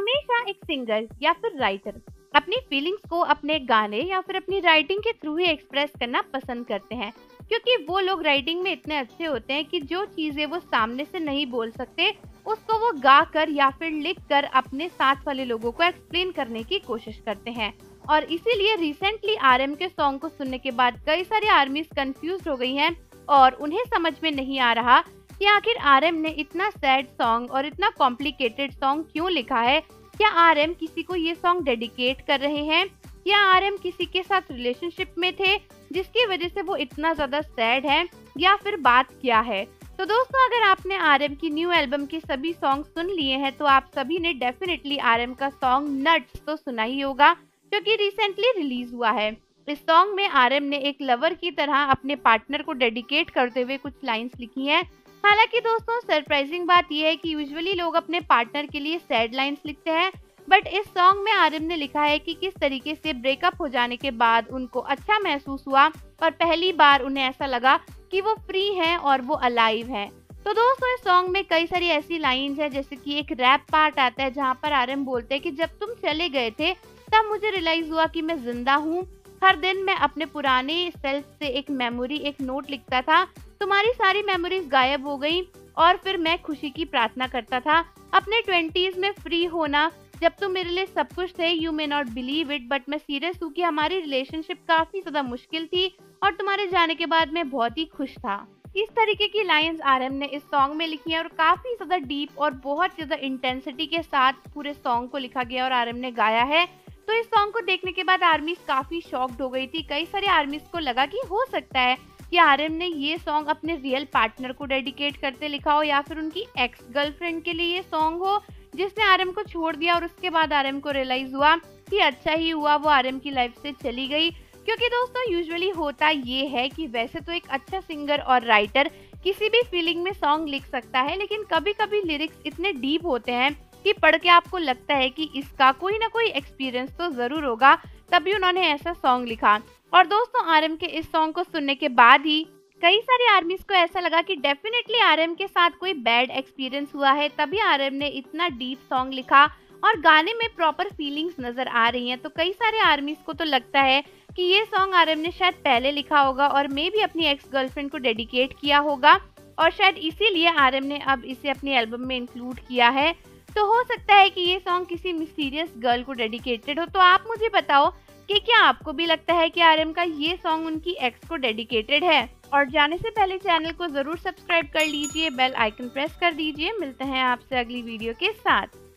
हमेशा एक सिंगर या फिर राइटर अपनी फीलिंग्स को अपने गाने या फिर अपनी राइटिंग के थ्रू ही एक्सप्रेस करना पसंद करते हैं, क्योंकि वो लोग राइटिंग में इतने अच्छे होते हैं कि जो चीजें वो सामने से नहीं बोल सकते उसको वो गा कर या फिर लिख कर अपने साथ वाले लोगों को एक्सप्लेन करने की कोशिश करते हैं। और इसीलिए रिसेंटली आरएम के सॉन्ग को सुनने के बाद कई सारी आर्मीज कंफ्यूज हो गई हैं और उन्हें समझ में नहीं आ रहा कि आखिर आरएम ने इतना सैड सॉन्ग और इतना कॉम्प्लिकेटेड सॉन्ग क्यों लिखा है। क्या आरएम किसी को ये सॉन्ग डेडिकेट कर रहे हैं या आरएम किसी के साथ रिलेशनशिप में थे जिसकी वजह से वो इतना ज्यादा सैड है, या फिर बात क्या है। तो दोस्तों, अगर आपने आरएम की न्यू एल्बम के सभी सॉन्ग सुन लिए हैं तो आप सभी ने डेफिनेटली आरएम का सॉन्ग नट्स तो सुना ही होगा, जो कि रिसेंटली रिलीज हुआ है। इस सॉन्ग में आरएम ने एक लवर की तरह अपने पार्टनर को डेडिकेट करते हुए कुछ लाइंस लिखी हैं। हालांकि दोस्तों, सरप्राइजिंग बात यह है कि यूजुअली लोग अपने पार्टनर के लिए सैड लाइंस लिखते हैं, बट इस सॉन्ग में आरएम ने लिखा है कि किस तरीके से ब्रेकअप हो जाने के बाद उनको अच्छा महसूस हुआ और पहली बार उन्हें ऐसा लगा कि वो फ्री हैं और वो अलाइव हैं। तो दोस्तों, इस सॉन्ग में कई सारी ऐसी लाइंस हैं, जैसे कि एक रैप पार्ट आता है जहाँ पर आरएम बोलते हैं कि जब तुम चले गए थे तब मुझे रियलाइज हुआ कि मैं जिंदा हूँ। हर दिन मैं अपने पुराने सेल्फ से एक मेमोरी, एक नोट लिखता था। तुम्हारी सारी मेमोरीज गायब हो गई और फिर मैं खुशी की प्रार्थना करता था। अपने 20s में फ्री होना, जब तुम मेरे लिए सब कुछ थे। You may not believe it, but मैं सीरियस हूँ कि हमारी रिलेशनशिप काफी ज्यादा मुश्किल थी और तुम्हारे जाने के बाद मैं बहुत ही खुश था। इस तरीके की लाइंस आरएम ने इस सॉन्ग में लिखी हैं और काफी ज्यादा डीप और बहुत ज्यादा इंटेंसिटी के साथ पूरे सॉन्ग को लिखा गया और आरएम ने गाया है। तो इस सॉन्ग को देखने के बाद आर्मीज काफी शॉक्ड हो गई थी। कई सारे आर्मीज को लगा कि हो सकता है कि आरएम ने ये सॉन्ग अपने रियल पार्टनर को डेडिकेट करते लिखा हो, या फिर उनकी एक्स गर्लफ्रेंड के लिए ये सॉन्ग हो जिसने आरएम को छोड़ दिया और उसके बाद आरएम को रियलाइज हुआ कि अच्छा ही हुआ वो आरएम की लाइफ से चली गई। क्योंकि दोस्तों, यूजुअली होता ये है कि वैसे तो एक अच्छा सिंगर और राइटर किसी भी फीलिंग में सॉन्ग लिख सकता है, लेकिन कभी कभी लिरिक्स इतने डीप होते हैं कि पढ़ के आपको लगता है कि इसका कोई ना कोई एक्सपीरियंस तो जरूर होगा, तभी उन्होंने ऐसा सॉन्ग लिखा। और दोस्तों, आरएम के इस सॉन्ग को सुनने के बाद ही कई सारी आर्मीज को ऐसा लगा कि डेफिनेटली आरएम के साथ कोई बैड एक्सपीरियंस हुआ है, तभी आरएम ने इतना डीप सॉन्ग लिखा और गाने में प्रॉपर फीलिंग्स नजर आ रही हैं। तो कई सारे आर्मीज को तो लगता है कि ये सॉन्ग आरएम ने शायद पहले लिखा होगा और मे भी अपनी एक्स गर्लफ्रेंड को डेडिकेट किया होगा, और शायद इसीलिए आरएम ने अब इसे अपनी एल्बम में इंक्लूड किया है। तो हो सकता है कि ये सॉन्ग किसी मिस्टीरियस गर्ल को डेडिकेटेड हो। तो आप मुझे बताओ कि क्या आपको भी लगता है कि आरएम का ये सॉन्ग उनकी एक्स को डेडिकेटेड है। और जाने से पहले चैनल को जरूर सब्सक्राइब कर लीजिए, बेल आइकन प्रेस कर दीजिए। मिलते हैं आपसे अगली वीडियो के साथ।